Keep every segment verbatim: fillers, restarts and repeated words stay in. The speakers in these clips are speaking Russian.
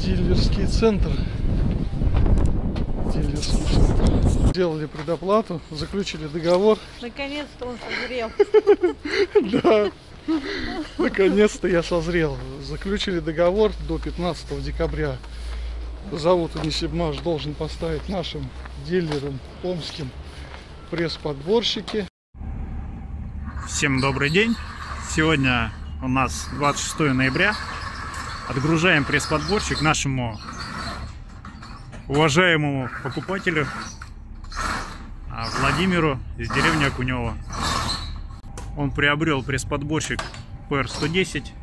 Дилерский центр. Дилерский центр. Сделали предоплату, заключили договор. Наконец-то он созрел. Да. Наконец-то я созрел. Заключили договор до пятнадцатого декабря. Завод Унисибмаш должен поставить нашим дилерам омским пресс-подборщики. Всем добрый день. Сегодня у нас двадцать шестое ноября. Отгружаем пресс-подборщик нашему уважаемому покупателю Владимиру из деревни Окунево. Он приобрел пресс-подборщик пэ эр сто десять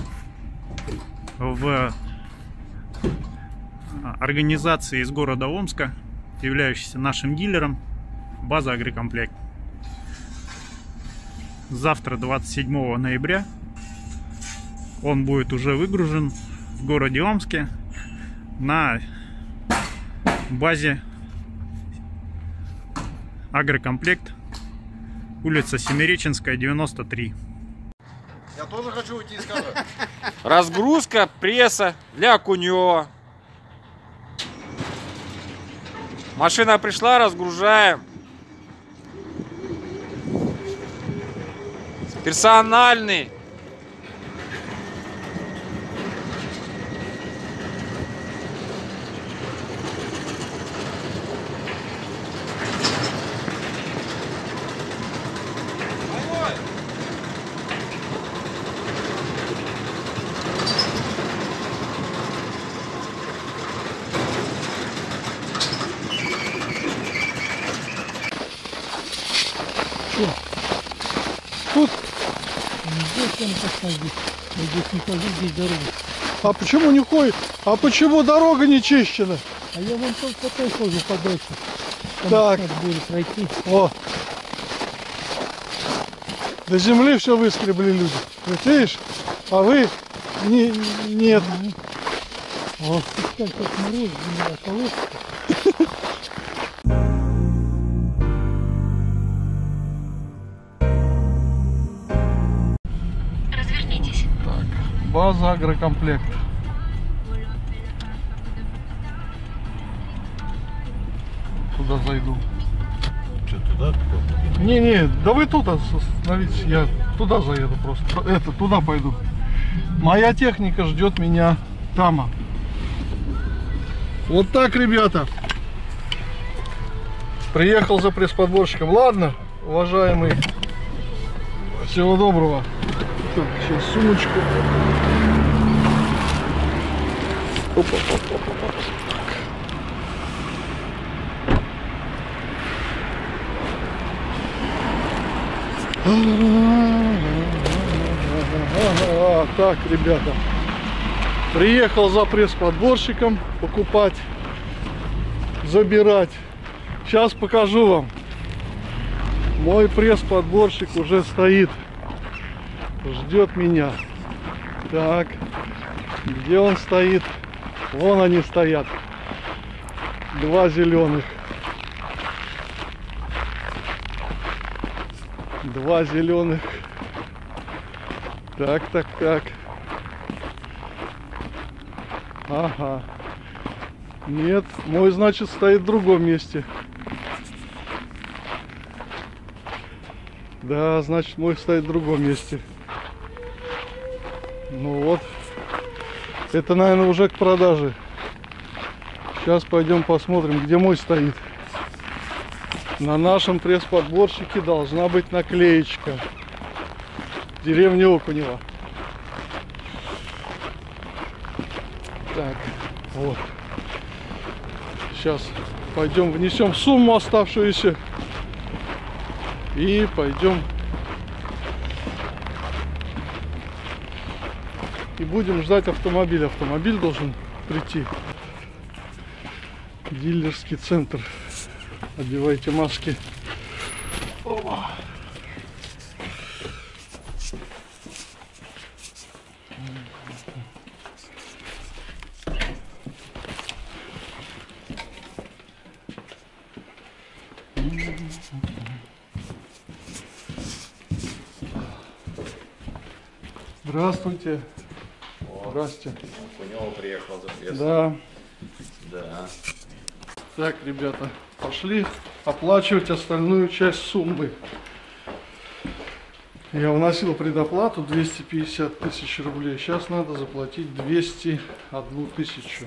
в организации из города Омска, являющейся нашим дилером, база Агрокомплект. Завтра, двадцать седьмого ноября, он будет уже выгружен в городе Омске на базе Агрокомплект, улица Семиреченская, девяносто три. Я тоже хочу уйти из кадра. Разгрузка пресса для Окунева. Машина пришла, разгружаем. Персональный. Тут. Здесь он посадит. Здесь не хожу, здесь дорога. А почему не ходит? А почему дорога не чищена? А я вон только по той хожу подальше. Там Так. будет пройти. О. До земли все выскребли люди. Вот видишь? А вы не, нет. О. Как тут мороз, земля колодка. База Агрокомплект. Туда зайду. Что, туда? Не-не, да вы тут остановитесь, я туда заеду просто. Это, туда пойду. Моя техника ждет меня там. Вот так, ребята. Приехал за пресс-подборщиком. Ладно, уважаемый. Всего доброго. Так, сейчас сумочку. Опа, опа, опа, опа. Так. Так, ребята. Приехал за пресс-подборщиком покупать, забирать. Сейчас покажу вам. Мой пресс-подборщик уже стоит. Ждет меня. Так, где он стоит? Вон они стоят. Два зеленых. Два зеленых. Так, так, так. Ага. Нет, мой, значит, стоит в другом месте. Да, значит, мой стоит в другом месте. Ну вот, это, наверное, уже к продаже. Сейчас пойдем посмотрим, где мой стоит. На нашем пресс-подборщике должна быть наклеечка. Деревня Окунево. Так, вот. Сейчас пойдем внесем сумму оставшуюся. И пойдем. И будем ждать автомобиля. Автомобиль должен прийти. Дилерский центр. Одевайте маски. Опа. Здравствуйте. Здрасте. Кунёва приехал за прессой. Да. Да. Так, ребята, пошли оплачивать остальную часть суммы. Я вносил предоплату двести пятьдесят тысяч рублей. Сейчас надо заплатить двести одну тысячу.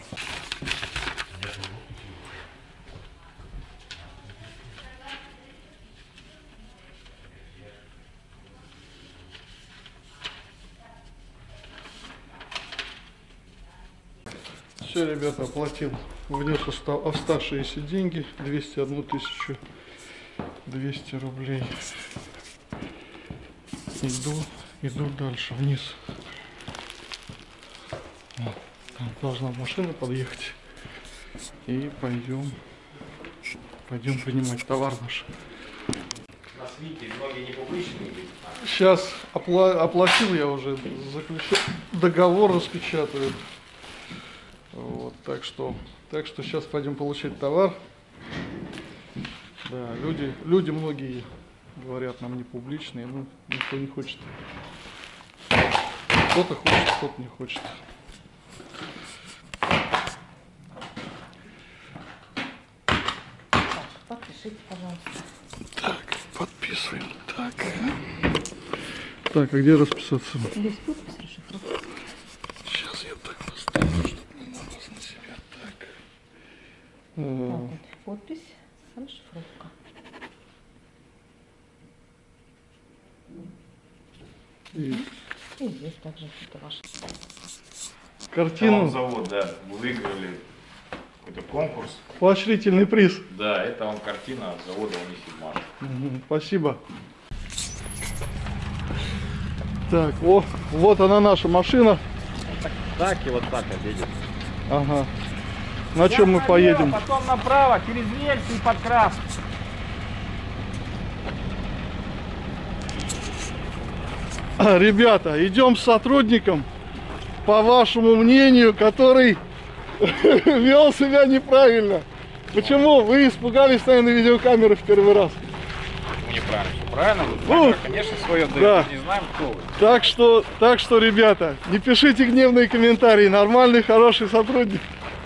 Все, ребята, оплатил. Внес оставшиеся деньги. двести одну тысячу двести рублей. Иду, иду дальше, вниз. Вот, там должна машина подъехать. И пойдем, пойдем принимать товар наш. Сейчас опла оплатил я уже, заключил договор, распечатаю. Вот, так что, так что сейчас пойдем получать товар. Да, люди, люди многие говорят нам не публичные, ну никто не хочет. Кто-то хочет, кто-то не хочет. Подпишите, пожалуйста. Так, подписываем. Так. Так, а где расписаться? Здесь подпись, расшифровка. Сейчас я так поставлю, чтобы не нарваться на себя. Так. Э, Вот, подпись, расшифровка. И И здесь также это ваше. картину. Завод, да, выиграли какой-то конкурс. Поощрительный приз. Да, это вам картина от завода Унисигмаш. Мгм, спасибо. Так, о, вот она наша машина. Так и вот так обидит. Ага. На чем мы поедем? Потом направо, через рельсы и подкрас. Ребята, идем с сотрудником, по вашему мнению, который вел себя неправильно. Почему? Вы испугались, наверное, видеокамеры в первый раз. Неправильно, все правильно. Ну, Камера, конечно, свое дает. да. Не знаем, кто вы. Так что, так что, ребята, не пишите гневные комментарии. Нормальный, хороший сотрудник.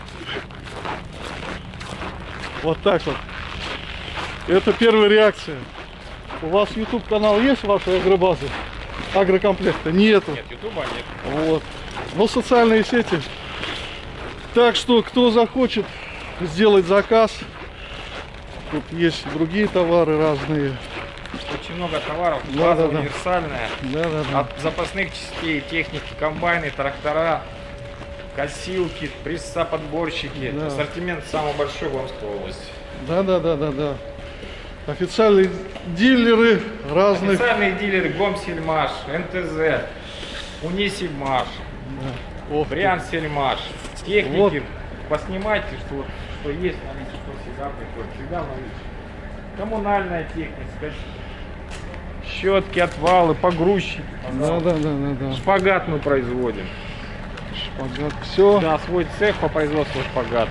Вот так вот. Это первая реакция. У вас YouTube канал есть, вашей агробазы? Агрокомплекта? Нету. Нет, ютуба нет. Вот. Но социальные сети. Так что, кто захочет сделать заказ, тут есть и другие товары разные. Очень много товаров, Да, база да, да. универсальная. Да, да, да. От запасных частей, техники, комбайны, трактора, косилки, пресса-подборщики. Да. Ассортимент самый большой в Омской области. Да, да, да, да, да. Официальные дилеры разных. Официальные дилеры Гомсельмаш, эн тэ зэ, Унисигмаш, О, Брянсельмаш, техники. Вот. Поснимайте, что, вот, что есть на наличии, кто всегда приходит, всегда в наличии. Коммунальная техника, щетки, отвалы, погрузчики. да, да, да, да, да. Шпагат мы производим. Шпагат. Все. Да, свой цех по производству шпагата.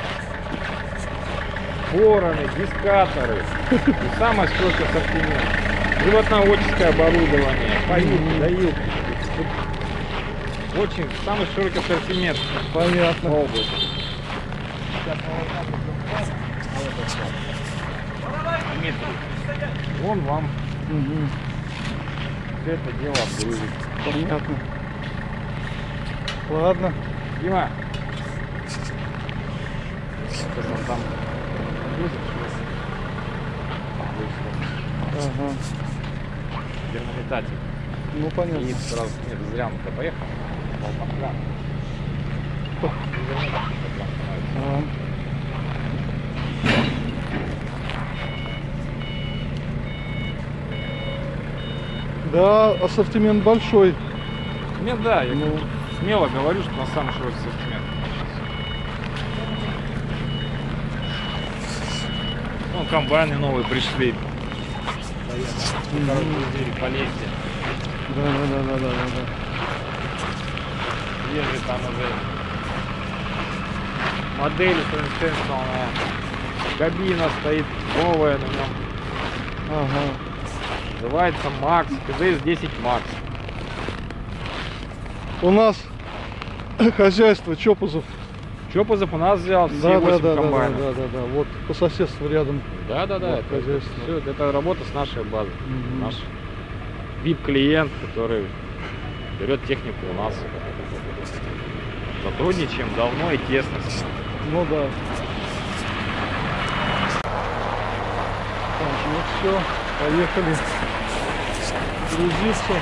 Бороны, дискаторы. И самое широкий ассортимент. Животноводческое оборудование, поилки, доилки. Очень самый широкий ассортимент в Понятно. области. Сейчас Дмитрий, он вам Угу. все это дело обгрузит. Понятно. Ладно. Дима, сейчас он там обгрузит, Ага. термометатель. Ну понятно. И сразу, нет, зря он-то поехал. Полтора. Ага. Да, ассортимент большой. Нет, да, я Ну, смело говорю, что на самый широкий ассортимент. Ну, комбайны новые пришли. Короткие полезли. да, да, да, да, да, да. Ежели там уже модель совершенствованная. Кабина стоит новая на нем. Ага. Называется Макс. пэ дэ эс десять Макс. У нас хозяйство Чопузов. Чопузов у нас взял все Да, да, восемь да, да, да, комбайнов. да, да, да. Вот по соседству рядом. Да, да, да. Вот, это, хозяйство. всё, это работа с нашей базы. Мгм. Наш ви ай пи-клиент, который берет технику у нас. Сотрудничаем давно и тесно. Ну да. Так, ну все, поехали грузиться.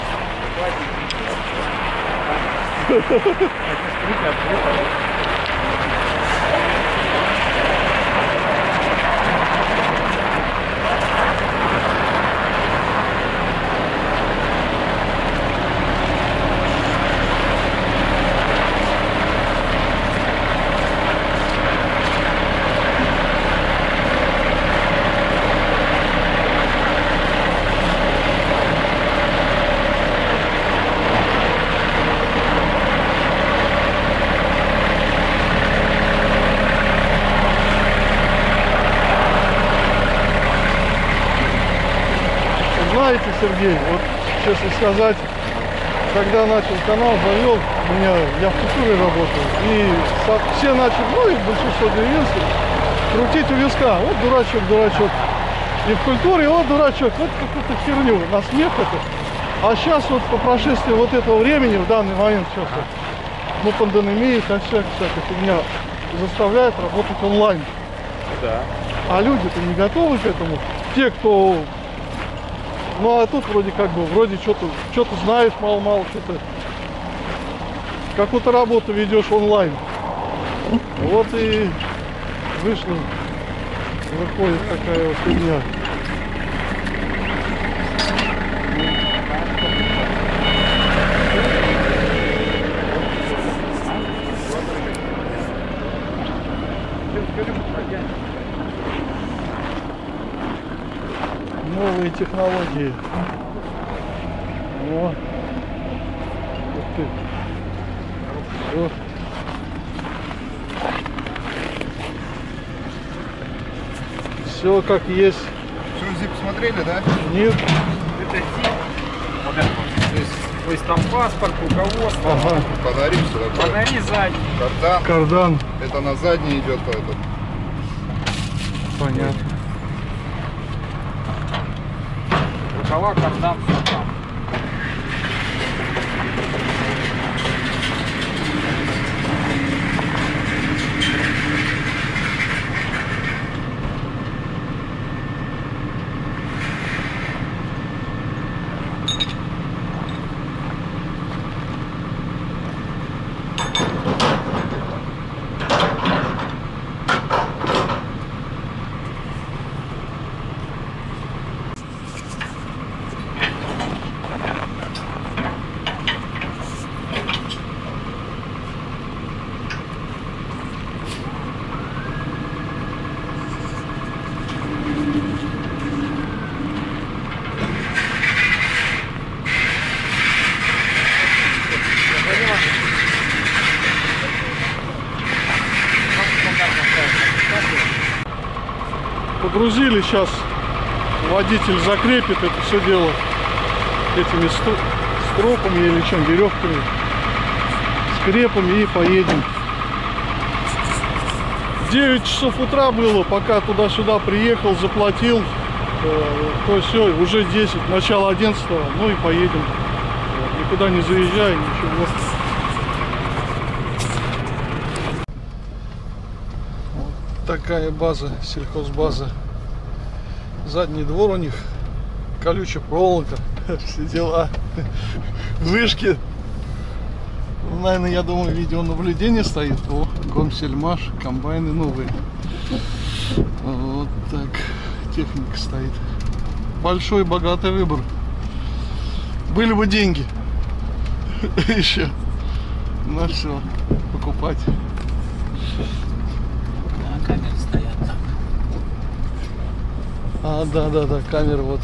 Знаете, Сергей, вот честно сказать, когда начал канал, завел, у меня, я в культуре работаю, и со- все начали, ну и большинство деревенских, крутить у виска, вот дурачок, дурачок. И в культуре, вот дурачок, вот какую-то херню, на смех это. А сейчас вот по прошествии вот этого времени, в данный момент, сейчас вот, ну пандемия, так всякая, всякая фигня, заставляет работать онлайн. Да. А люди-то не готовы к этому. Те, кто... Ну а тут вроде как бы, вроде что-то что-то знаешь, мало-мало, что-то... Какую-то работу ведешь онлайн. Вот и вышло, выходит такая вот фигня. Новые технологии. О. Ух ты. Всё. Все как есть. Все, зип посмотрели, да? Нет. Это зип. Вот это вот. То есть, то есть там паспорт, руководство, Ага. Фонари, все такое. фонари сзади. Кардан. Кардан. Это на задний идет этот. Понятно. Рукава, кардан, все там. Погрузили, сейчас водитель закрепит это все дело этими стру- стропами или чем, веревками, скрепами и поедем. девять часов утра было, пока туда-сюда приехал, заплатил, э, то все, уже десять, начало одиннадцатого, ну и поедем. Вот, никуда не заезжай, ничего. Такая база, сельхозбаза. Задний двор у них, колючая проволока, все дела, вышки. Наверное, я думаю, видеонаблюдение стоит. О, Гомсельмаш, комбайны новые. Вот так техника стоит. Большой, богатый выбор. Были бы деньги еще на все покупать. Камеры стоят там. А, да, да, да, камера вот.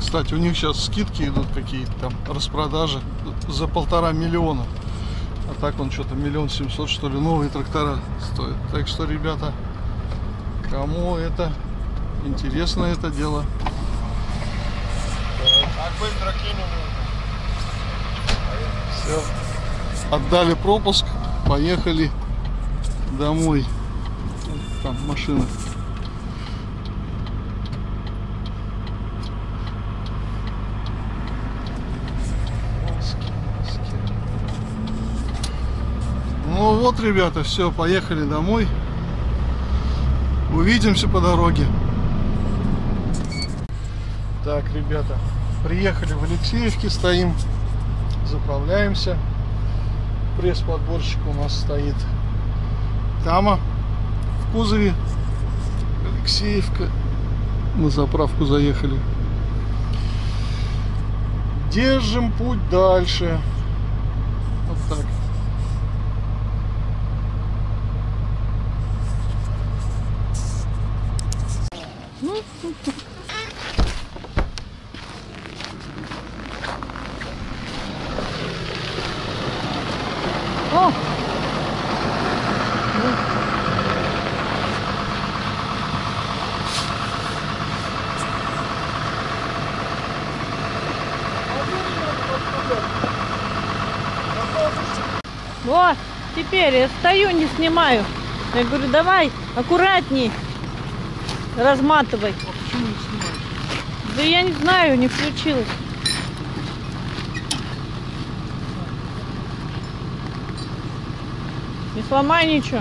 Кстати, у них сейчас скидки идут какие-то там, распродажи за полтора миллиона. А так он что-то миллион семьсот, что ли, новые трактора стоят. Так что, ребята, кому это интересно, это дело. Все. Отдали пропуск, поехали домой. Там машина. Ну вот, ребята, все, поехали домой. Увидимся по дороге. Так, ребята, приехали в Алексеевке, стоим, заправляемся. Пресс-подборщик у нас стоит там, в кузове. Алексеевка. На заправку заехали. Держим путь дальше. Вот так. О! Вот, теперь я стою, не снимаю. Я говорю, давай, аккуратней, разматывай. А почему не снимаешь? Да я не знаю, не включилась. Не сломай ничего.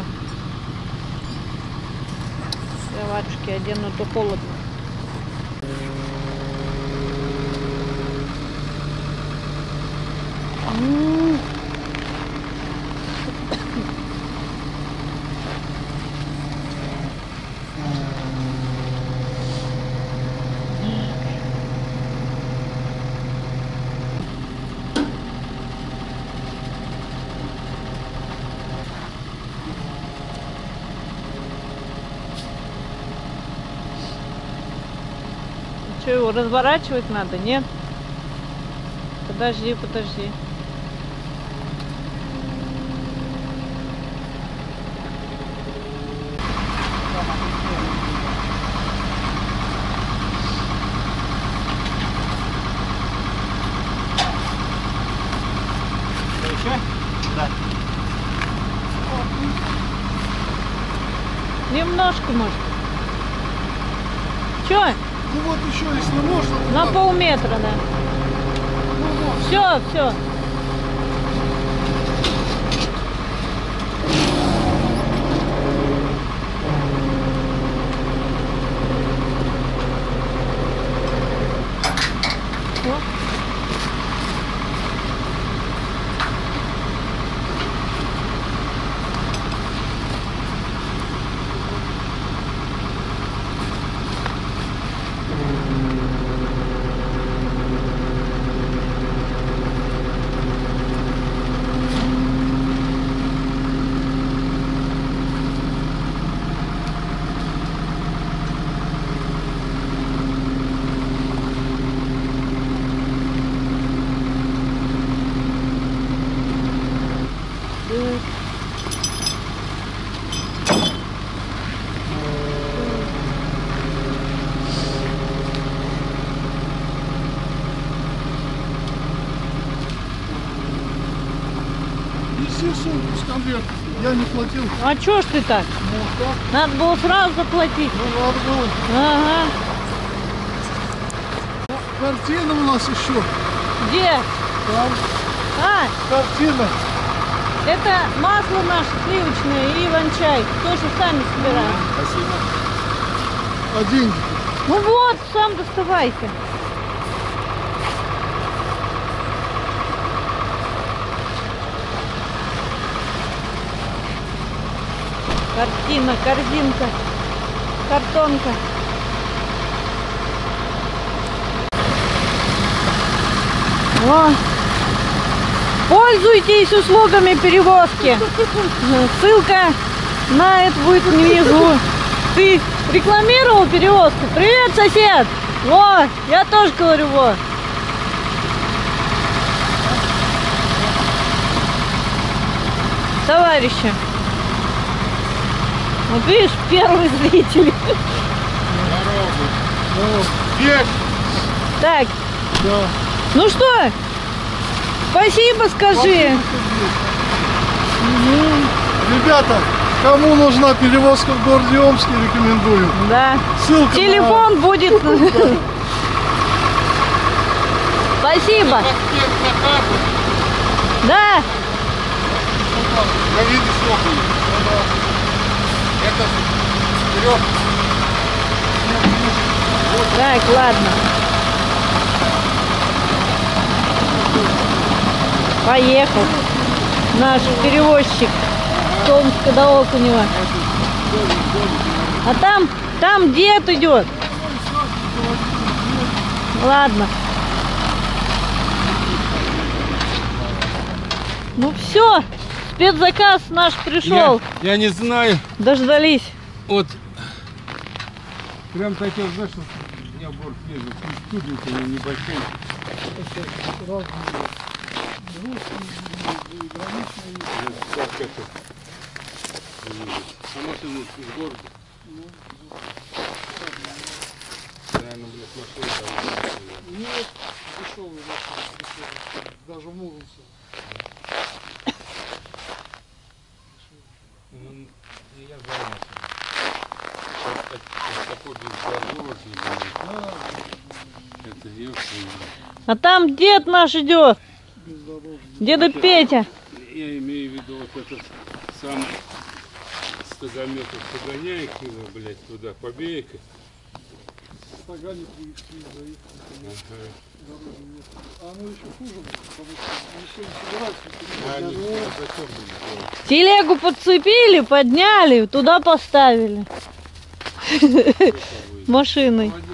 Я ватушки одену, то холодно. М. Что, его разворачивать надо, нет? Подожди, подожди. Немножко, может. Чё? Ну вот еще, если можно. На полметра, да. Все, все. Естественно, с конверта. Я не платил. А чё ж ты так? Ну, так. Надо было сразу заплатить. Ну, надо было. Ага. Картина у нас еще. Где? Там А, картина. это масло наше сливочное и иван-чай. Тоже сами собираем. Спасибо. А деньги? Ну вот, сам доставайте. Картина, корзинка, картонка. О, пользуйтесь услугами перевозки. Ссылка на это будет внизу. Ты рекламировал перевозку? Привет, сосед! Во, я тоже говорю, во. Товарищи. Вот видишь, первый зритель. Есть! Так, Да. ну что, спасибо скажи. Ребята, кому нужна перевозка в городе Омске, рекомендую. Да. Ссылка Телефон будет. Спасибо. Да. Я видишь, сколько их. Это вперед. Так, ладно. Поехал наш перевозчик с Омска до Окунева. А там, там дед идет. Ладно. Ну все, спецзаказ наш пришел. Я, я не знаю, Дождались. вот прям хотел, знаешь, что у меня борт ездил, студенты небольшие. Как это? А машина из города? Реально, блядь, машина. Нет, дешевый машина, даже в Мурманске. Ну, я знаю машину. Такой бездорожный, это ёпта. А там дед наш идет. Деда Петя. Я имею в виду вот этот сам стогометр погоняй его, блядь, туда, побей-ка. Стагане привезли, заехали. Ага. Дороги нет. А оно еще хуже, потому что никто не собирается. А они зачем были делать? Телегу подцепили, подняли, туда поставили. Машиной. Молодец.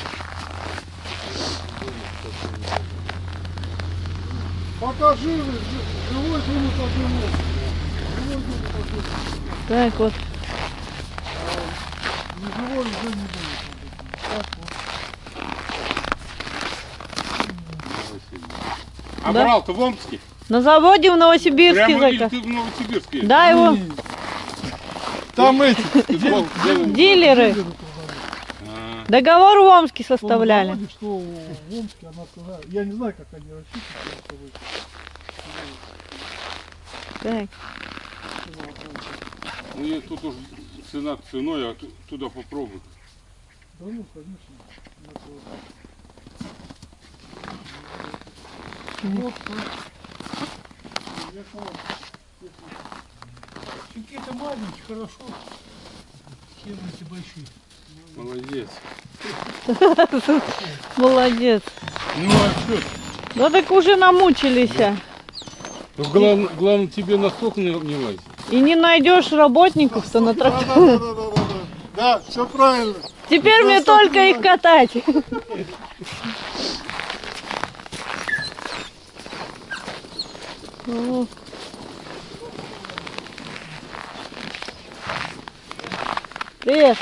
Пока живы, живой думают о живом. Живой думают о живом. Так вот. Не живой уже не думает. Так вот. А Да. брал-то в Омске? На заводе в Новосибирске Прямо или заказ. ты в Новосибирске? Да, его Там эти, Ты был- был- дилеры. А, Договор в Омске он составляли. заводит, что в Омске она сказала. Я не знаю, как они рассчитывают. что вы- Так. Ну и тут уж цена ценой, а ту- туда попробуй. Да ну, конечно. Вот так. Щеки-то маленькие, хорошо. Херы эти большие. Молодец. Молодец. Ну а что? Ну так уже намучились. а. Ну, главное, главное тебе на сток не, не лазить. И не найдешь работников-то на Да, тракторе. да, да, да, да, да. Да, все правильно. Теперь мне только их катать. О. Привет.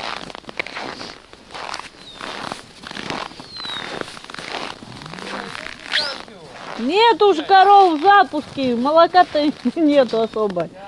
Нет уж коров в запуске, молока-то нету особо.